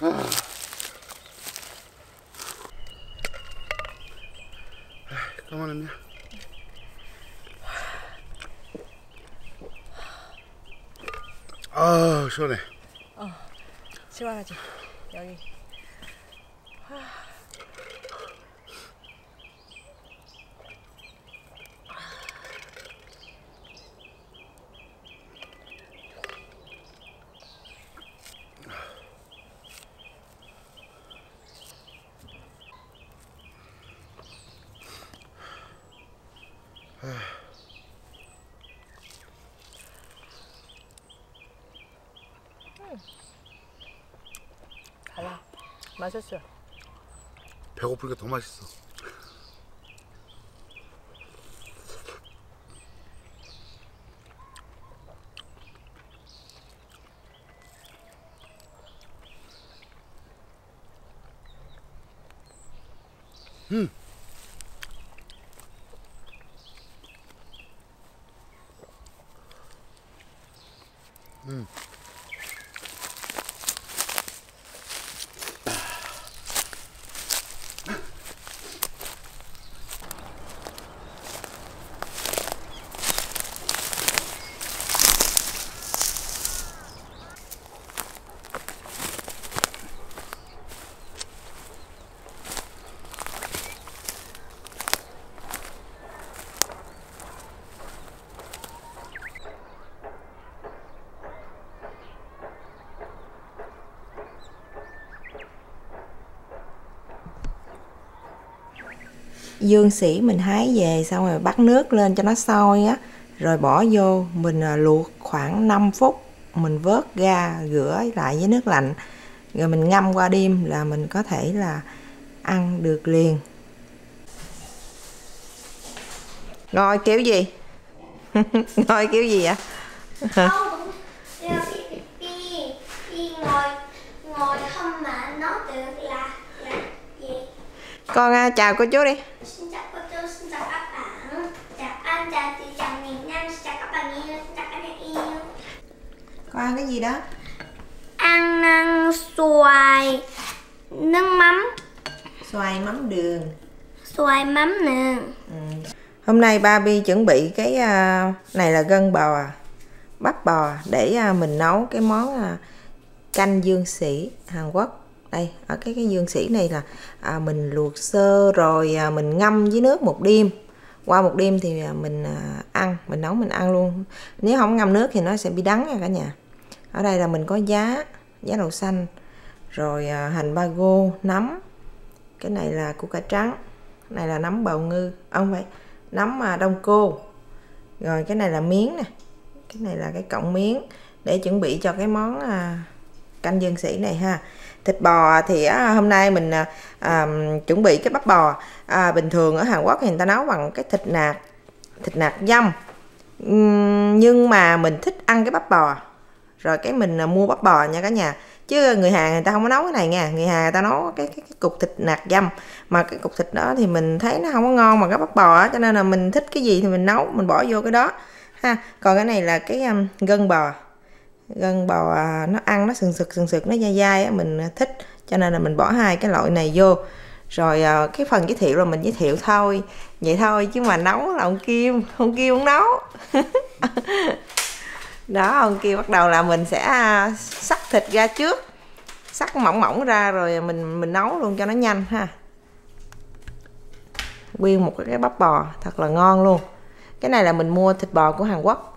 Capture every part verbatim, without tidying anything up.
Cảm ơn em nhé. 아, 시원해. 어, 시원하지. 여기. 달라. 맛있어. 배고프니까 더 맛있어. 음. 음. Dương sỉ mình hái về xong rồi bắt nước lên cho nó sôi á, rồi bỏ vô mình luộc khoảng năm phút, mình vớt ra rửa lại với nước lạnh, rồi mình ngâm qua đêm là mình có thể là ăn được liền. Ngồi kiểu gì? Ngồi kiểu gì vậy? Không, đi, đi ngồi ngồi không mà nói được là là gì? Con uh, chào cô chú đi. Xin chào cô chú, xin chào các bạn, chào anh, chào chị, chào miền Nam, xin chào các bạn yêu, xin chào các bạn yêu. Con ăn cái gì đó? Ăn ăn xoài nước mắm. Xoài mắm đường. Xoài mắm đường. Ừ. Hôm nay Barbie chuẩn bị cái uh, này là gân bò, bắp bò để uh, mình nấu cái món uh, canh dương sỉ Hàn Quốc. Đây, ở cái cái dương sỉ này là à, mình luộc sơ rồi à, mình ngâm với nước một đêm. Qua một đêm thì à, mình à, ăn, mình nấu mình ăn luôn. Nếu không ngâm nước thì nó sẽ bị đắng nha cả nhà. Ở đây là mình có giá, giá đậu xanh, rồi à, hành ba gô, nấm. Cái này là củ cải trắng, cái này là nấm bào ngư, không phải, nấm à, đông cô. Rồi cái này là miến nè, cái này là cái cọng miến để chuẩn bị cho cái món à, canh dương sỉ này ha. Thịt bò thì á, hôm nay mình à, à, chuẩn bị cái bắp bò. À, bình thường ở Hàn Quốc thì người ta nấu bằng cái thịt nạc, thịt nạc dăm. Uhm, nhưng mà mình thích ăn cái bắp bò. Rồi cái mình à, mua bắp bò nha cả nhà. Chứ người Hàn người ta không có nấu cái này nha. Người Hàn người ta nấu cái, cái, cái cục thịt nạc dăm. Mà cái cục thịt đó thì mình thấy nó không có ngon bằng cái bắp bò á. Cho nên là mình thích cái gì thì mình nấu, mình bỏ vô cái đó ha. Còn cái này là cái um, gân bò. Gân bò à, nó ăn nó sừng sực sừng sực nó dai dai á, mình thích cho nên là mình bỏ hai cái loại này vô. Rồi à, cái phần giới thiệu là mình giới thiệu thôi vậy thôi, chứ mà nấu là ông Kim, ông Kim không nấu. Đó, ông Kim bắt đầu là mình sẽ à, xắt thịt ra trước, xắt mỏng mỏng ra rồi mình mình nấu luôn cho nó nhanh ha. Nguyên một cái bắp bò thật là ngon luôn. Cái này là mình mua thịt bò của Hàn Quốc,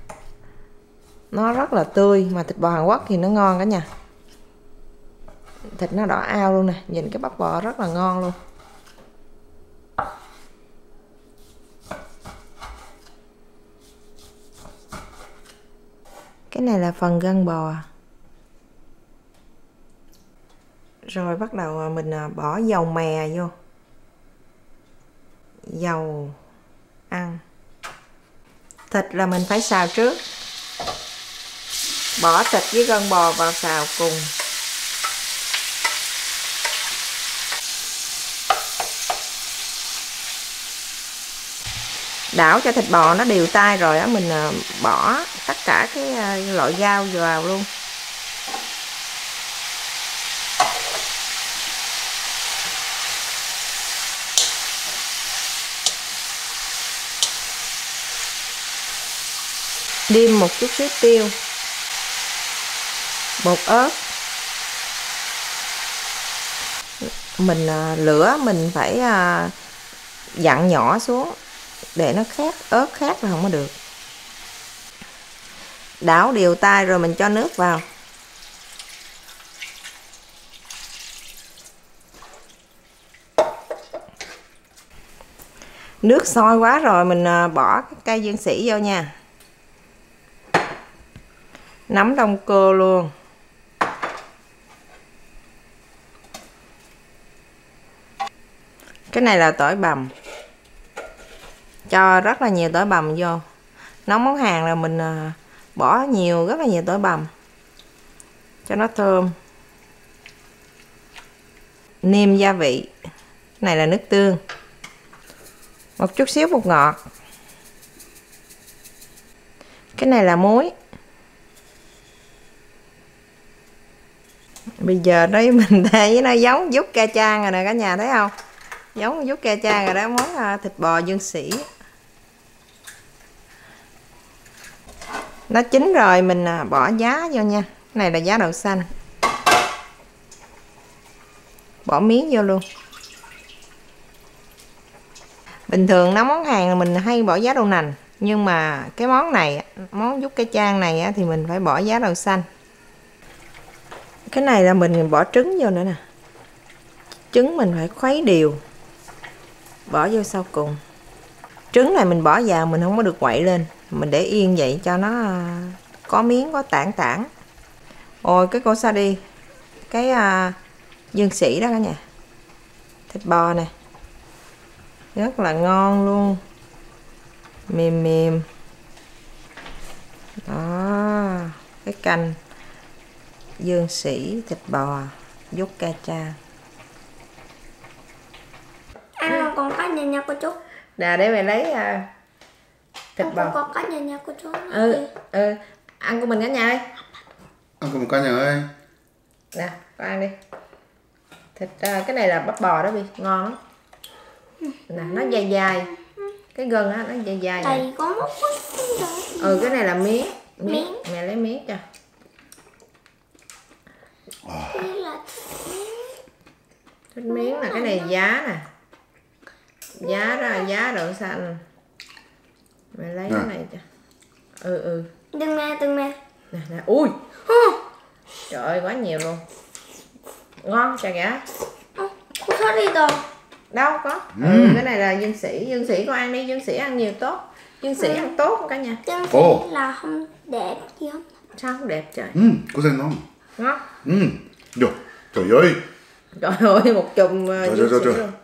nó rất là tươi, mà thịt bò Hàn Quốc thì nó ngon cả nhà. Thịt nó đỏ ao luôn nè, nhìn cái bắp bò rất là ngon luôn. Cái này là phần gân bò. Rồi bắt đầu mình bỏ dầu mè vô, dầu ăn. Thịt là mình phải xào trước, bỏ thịt với gân bò vào xào cùng. Đảo cho thịt bò nó đều tay rồi á, mình bỏ tất cả cái loại rau vào luôn. Điêm một chút xíu tiêu, bột ớt. Mình à, lửa mình phải à, dặn nhỏ xuống để nó khét, ớt khét là không có được. Đảo đều tay rồi mình cho nước vào. Nước sôi quá rồi mình bỏ cái cây dương sỉ vô nha. Nấm đông cô luôn. Cái này là tỏi bằm. Cho rất là nhiều tỏi bằm vô. Nấu món Hàn là mình bỏ nhiều, rất là nhiều tỏi bằm cho nó thơm. Nêm gia vị. Cái này là nước tương. Một chút xíu bột ngọt. Cái này là muối. Bây giờ đấy mình thấy nó giống giúp ca chan rồi nè cả nhà, thấy không? Giống giúp ca chan rồi đó, món thịt bò dương sỉ. Nó chín rồi mình bỏ giá vô nha. Cái này là giá đậu xanh. Bỏ miếng vô luôn. Bình thường nấu món Hàn là mình hay bỏ giá đậu nành, nhưng mà cái món này, món giúp cái chan này thì mình phải bỏ giá đậu xanh. Cái này là mình bỏ trứng vô nữa nè. Trứng mình phải khuấy đều, bỏ vô sau cùng. Trứng này mình bỏ vào mình không có được quậy lên, mình để yên vậy cho nó có miếng, có tảng tảng. Ôi cái cô sa đi, cái uh, dương sỉ đó cả nhà, thịt bò nè, rất là ngon luôn, mềm mềm đó. Cái canh dương sỉ thịt bò giúp ca cha. Ăn còn có nhà nhà cô chú. Nè để mày lấy uh, thịt Ăn bò. còn có nhà nhà cô chú. Ừ, ừ, ăn của mình cả nhà ơi. Ăn cùng cả nhà ơi. Nè, con ăn đi. Thịt uh, cái này là bắp bò đó Bi, ngon lắm. Nè, nó dài dài. Cái gân á, nó dài dài. Đây có một Ừ, cái này là miếng. Miếng. Miếng. Mẹ lấy miếng cho. Đây là Thích miếng là cái này giá nè. Giá đó là giá đậu xanh. Mẹ lấy cái này cho. Ừ ừ. Đừng nè, đừng nè. Nè nè, ui. Trời ơi quá nhiều luôn. Ngon chà gà. Cô thoát đi rồi. Đâu có. Ừ, cái này là dương sỉ, dương sỉ con ăn đi, dương sỉ ăn nhiều tốt. Dương sỉ ăn tốt không cả nhà? Chân Ồ. sĩ là không đẹp gì không? Sao không đẹp trời. Ừ, có thể ngon. Ngon. Ừ. Yo, trời ơi. Trời ơi một chùm uh, Trời, dương trời, sỉ trời. luôn.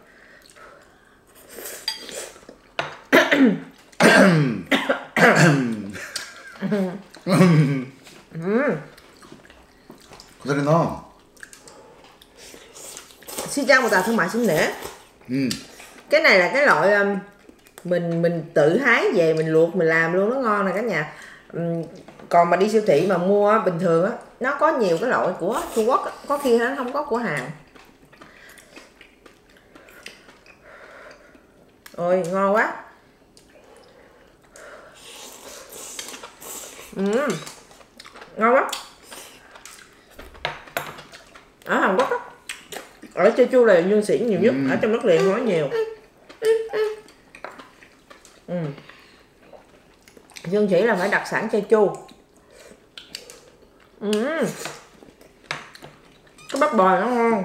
có thể ngon. Xin chào một tàu thương mại xin nể. Ừ. Cái này là cái loại um, mình mình tự hái về mình luộc mình làm luôn, nó ngon nè cả nhà. Um, còn mà đi siêu thị mà mua á, bình thường á nó có nhiều cái loại của Trung Quốc á, có khi nó không có của Hàn. Ôi ngon quá. Uhm, ngon quá. Ở Hàn Quốc á, ở Jeju là dương sỉ nhiều nhất, ừ. Ở trong đất liền không có nhiều. Ừ. Dương sỉ là phải đặc sản Jeju. Ừ. Cái bắp bò nó ngon.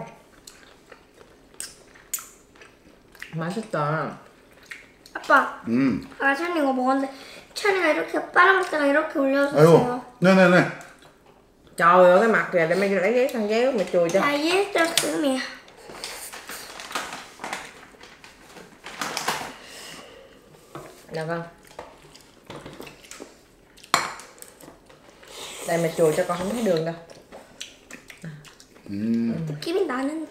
맛있다. 아빠, 음. 아까 찬이 이거 먹었는데 찬이가 이렇게 빨아먹다가 이렇게 올려줬어요. 아이고. 네네네. Trời ơi cái mặt kìa, để mày lấy giấy khăn giấy mày chùi cho. 자, 이해했었음이야. Được không? Đây mày chùi cho con không thấy đường đâu. 음. 느낌이 나는데.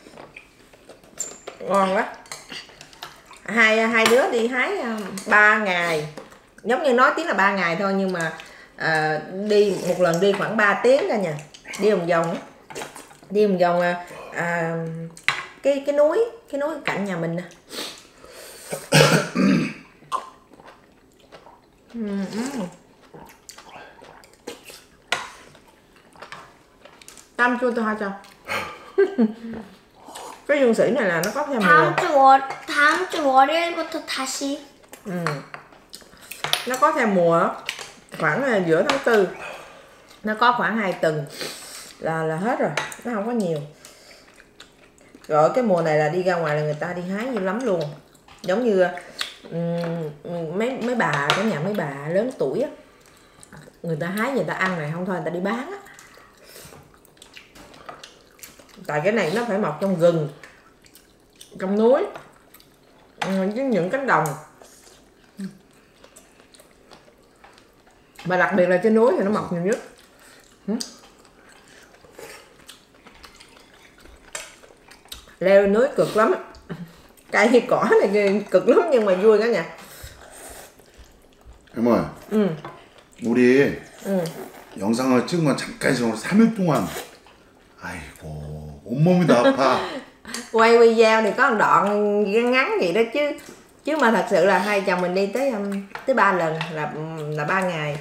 Ngon quá. Hai hai đứa đi hái ba ngày. Giống như nói tiếng là ba ngày thôi nhưng mà à, đi một lần đi khoảng ba tiếng cả nhà. Đi vòng vòng á. Đi vòng vòng à, à, cái cái núi, cái núi cạnh nhà mình nè. Tam chua tôi hai cho. Cái dương sỉ này là nó có theo mùa. 다음 주 월, 다음 주 월요일부터 다시. Ừ. Nó có theo mùa khoảng là giữa tháng tư. Nó có khoảng hai tuần là là hết rồi, nó không có nhiều. Rồi cái mùa này là đi ra ngoài là người ta đi hái nhiều lắm luôn. Giống như um, mấy mấy bà cái nhà mấy bà lớn tuổi á, người ta hái người ta ăn này, không thôi người ta đi bán á. Tại cái này nó phải mọc trong rừng, trong núi, với những cánh đồng. Mà đặc biệt là trên núi thì nó mọc nhiều nhất. Leo núi cực lắm. Cây cỏ này cực lắm nhưng mà vui cả nhà. Em ơi. 응. 우리 응. 영상을 찍으면 잠깐 지금 삼 일 동안 아이고 온몸이 다 아파. Quay video thì có một đoạn ngắn vậy đó chứ. Chứ mà thật sự là hai chồng mình đi tới um, tới ba lần là là ba ngày.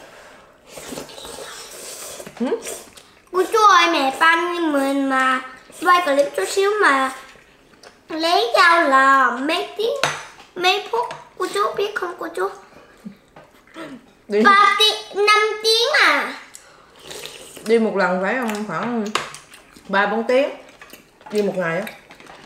Ừ? Cô chú ơi, mẹ ba mình mà quay clip chút xíu mà lấy dao là mấy tiếng, mấy phút. Cô chú biết không cô chú? Đi, ba tiếng, năm tiếng à? đi một lần phải không? Khoảng ba bốn tiếng. Đi một ngày á.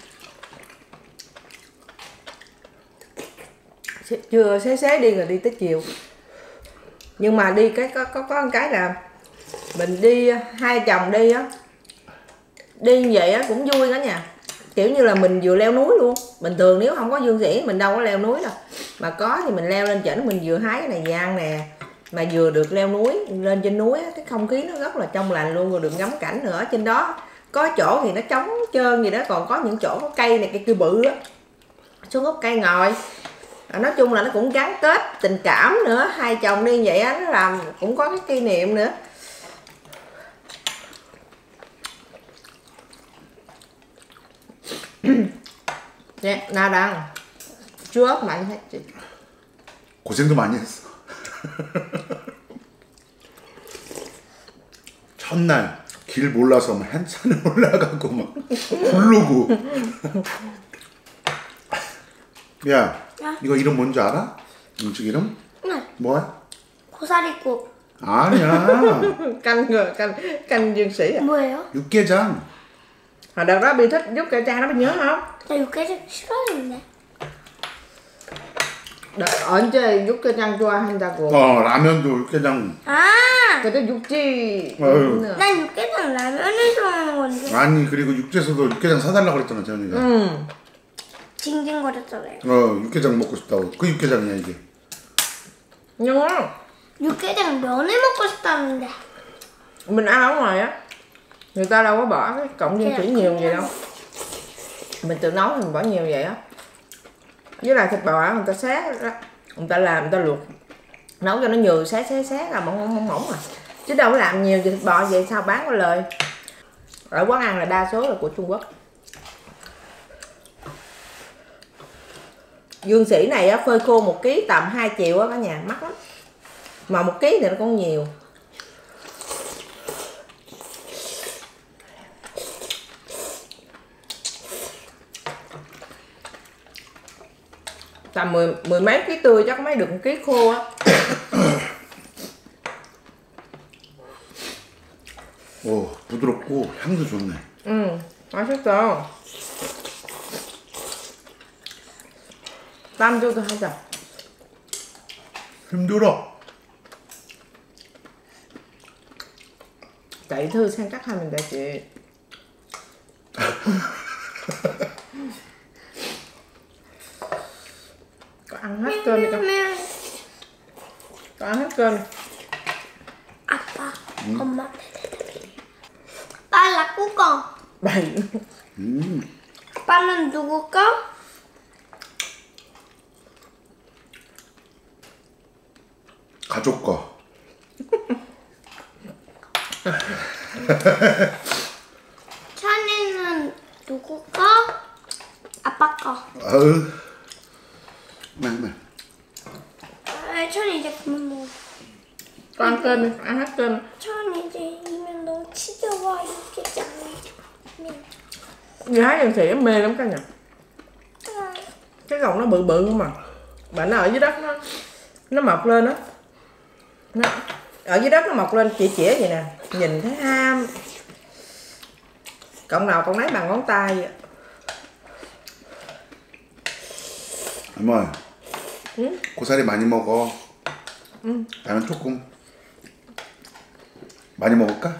Chưa xế xế đi rồi đi tới chiều. Nhưng mà đi cái có có có một cái là mình đi hai chồng đi á, đi như vậy á cũng vui cả nhà. Kiểu như là mình vừa leo núi luôn. Bình thường nếu không có dương sỉ mình đâu có leo núi đâu. Mà có thì mình leo lên trển mình vừa hái cái này về ăn nè, mà vừa được leo núi. Lên trên núi á, cái không khí nó rất là trong lành luôn, rồi được ngắm cảnh nữa. Trên đó có chỗ thì nó trống trơn gì đó, còn có những chỗ có cây này cây kia bự á, xuống gốc cây ngồi. Nói chung là nó cũng gắn kết tình cảm nữa. Hai chồng đi vậy á, nó làm cũng có cái kỷ niệm nữa. Nè, nào đằng chua ốc mạnh hết chị. 고생도 많이 했어. 첫날 길 몰라서 막 한참을 올라가고 막 부르고. 야, 야. 이거 이름 뭔지 알아? 음식 이름? 응. 뭐야? 고사리국. 아니야. Canh rồi, canh canh dương sỉ à. 뭐예요? 육개장. Hồi đợt đó Bi thích giúp cây trang đó, Bi nhớ không? 나 육개장 싫어했는데. Đợt ở chơi giúp cây trang chua 한다고. 어, 라면도 육개장. 아! 그때 육지. 어휴. 난 육개장 라면을 좋아하는 건데. 아니 그리고 육지에서도 육개장 사달라고 그랬잖아 재현이가. 응. 징징거렸잖아요. 어, 육개장 먹고 싶다고. 그 육개장이야 이게. Nhưng á, 육개장 면을 먹고 싶다는데. mình ăn ở ngoài á, người ta đâu có bỏ cái cọng dương sỉ nhiều vậy đâu. Mình tự nấu thì mình bỏ nhiều vậy á. Với lại thịt bò á, người ta xé đó, người ta làm, người ta luộc, nấu cho nó nhừ, xé xé xé là mỏng mỏng mỏng à. Chứ đâu có làm nhiều thịt bò vậy sao bán có lời. Ở quán ăn là đa số là của Trung Quốc. Dương sỉ này á, phơi khô một ký tầm hai triệu á cả nhà, mắc lắm. Mà một ký thì nó cũng nhiều. Tầm mười, mười mấy ký tươi chắc mấy được một ký khô á. 오, 부드럽고 향도 좋네. 응, 맛있어. 땀 줘도 하자. 힘들어. Chạy thư 생각하면 되지. Có ăn hết cơm đi con. Có ăn hết cơm. 아빠, 엄마. 빨라 꾸꺼. Bậy. 음, 아빠는 누구 거? 가족 거. 찬이는 누구 거? 아빠 거. 아으. 맨날. 아, 찬이 이제 그만 먹어. Có ăn cơm đi, ăn hết cơm. 찬이 이제 이면 너 치즈와 이렇게 짠. Như hái dương sỉ mê lắm cả nhà. Cái gọng nó bự bự không mà. Mà nó ở dưới đất nó nó mọc lên đó. Nó, ở dưới đất nó mọc lên chỉ chĩa vậy nè. Nhìn thấy ham. Cọng nào con lấy bằng ngón tay vậy. 엄마, 응? 고사리 많이 먹어. 응. 나는 조금 많이 먹을까?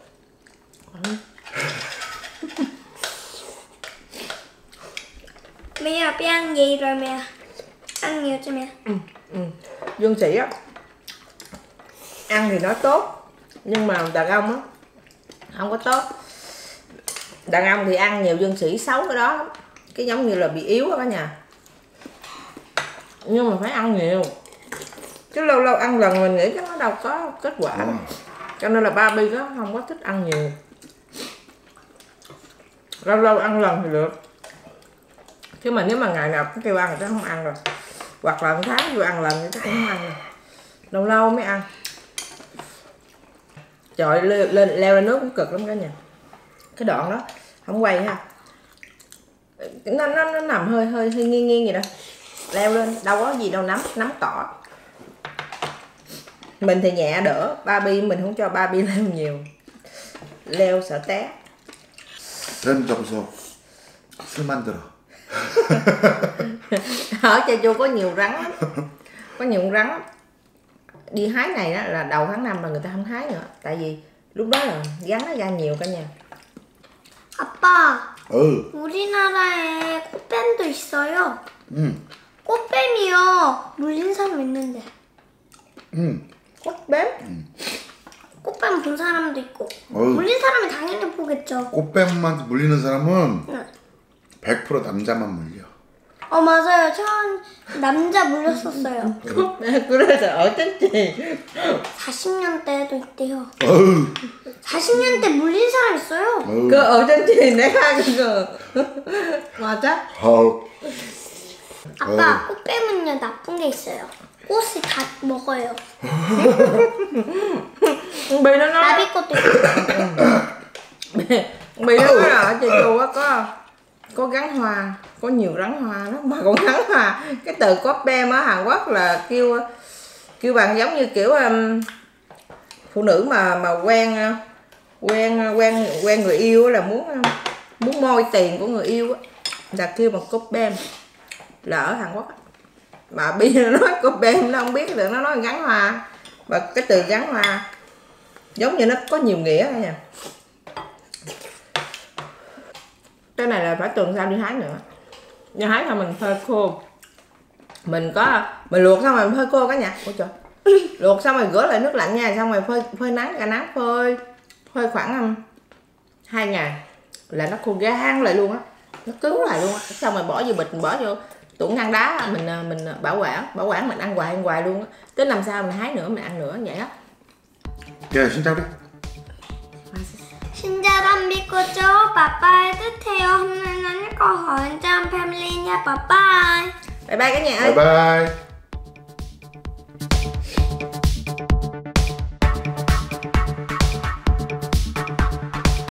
Mẹ học đi ăn gì rồi mẹ? Ăn nhiều cho mẹ. Ừ, ừ. Dương sỉ á, ăn thì nói tốt, nhưng mà đàn ông á không có tốt. Đàn ông thì ăn nhiều dương sỉ xấu cái đó lắm. Cái giống như là bị yếu đó cả nhà. Nhưng mà phải ăn nhiều, chứ lâu lâu ăn lần mình nghĩ cái nó đâu có kết quả. Ừ. Cho nên là Barbie đó không có thích ăn nhiều. Lâu lâu ăn lần thì được, chứ mà nếu mà ngày nào cũng kêu ăn thì chắc không ăn rồi. Hoặc là một tháng vô ăn lần thì chắc cũng không ăn rồi. Lâu lâu mới ăn. Trời, lên, lên leo lên nước cũng cực lắm cả nhà. Cái đoạn đó không quay ha, nó nó, nó nằm hơi hơi hơi nghiêng nghiêng vậy đó. Leo lên đâu có gì đâu, nắm nắm cỏ. Mình thì nhẹ đỡ, Barbie mình không cho Barbie leo nhiều, leo sợ té. 쌤 점수 술 만들어. Ở Cha Chu có nhiều rắn lắm. Có nhiều rắn lắm. Đi hái này đó là đầu tháng năm là người ta không hái nữa. Tại vì lúc đó là rắn nó ra nhiều cả nhà. 아빠, 어우, 우리나라에 꽃뱀도 있어요. 응, 꽃뱀이요. 물린 사람 있는데. 응. 꽃뱀? 꽃뱀 본 사람도 있고. 어우. 물린 사람은 당연히 보겠죠. 꽃뱀한테 물리는 사람은 네. 백 퍼센트 남자만 물려. 어 맞아요. 전 남자 물렸었어요. 그래서 어쩐지. 사십 년대에도 있대요. 어우, 사십 년대 물린 사람 있어요. 어우. 그 어쩐지 내가 그거 맞아? 어우. 아빠, 꽃뱀은요 나쁜 게 있어요. 꽃을 다 먹어요. Bi nó nói 나비 꽃도 있고. Bi nó nói là ở Cha Chu á có có rắn hoa, có nhiều rắn hoa lắm. Mà còn rắn hoa, cái từ 꽃뱀 ở Hàn Quốc là kêu kêu bằng giống như kiểu um, phụ nữ mà mà quen quen quen quen người yêu là muốn muốn moi tiền của người yêu á, là kêu bằng 꽃뱀, là ở Hàn Quốc á. Mà Bi nó nói 꽃뱀 nó không biết được, nó nói rắn hoa. Và cái từ rắn hoa giống như nó có nhiều nghĩa nha. Cái này là phải tuần sau đi hái nữa. Đi hái thôi mình phơi khô. Mình có mình luộc xong rồi mình phơi khô cả nhà. Ôi trời. Luộc xong rồi rửa lại nước lạnh nha, xong rồi phơi phơi nắng, cả nắng phơi phơi khoảng um, hai ngày là nó khô rang lại luôn á. Nó cứng lại luôn á. Xong rồi bỏ vô bịch, mình bỏ vô tủ ngăn đá, mình mình bảo quản, bảo quản mình ăn hoài ăn hoài luôn á. Tới năm sau mình hái nữa mình ăn nữa vậy á. 야, 진짜 그래? 친절한 믿고죠. 빠빠이 뜻해요. hôm nay nó có hỏi trong family nha. Bye bye. Bye bye cả nhà ơi. 바이바이.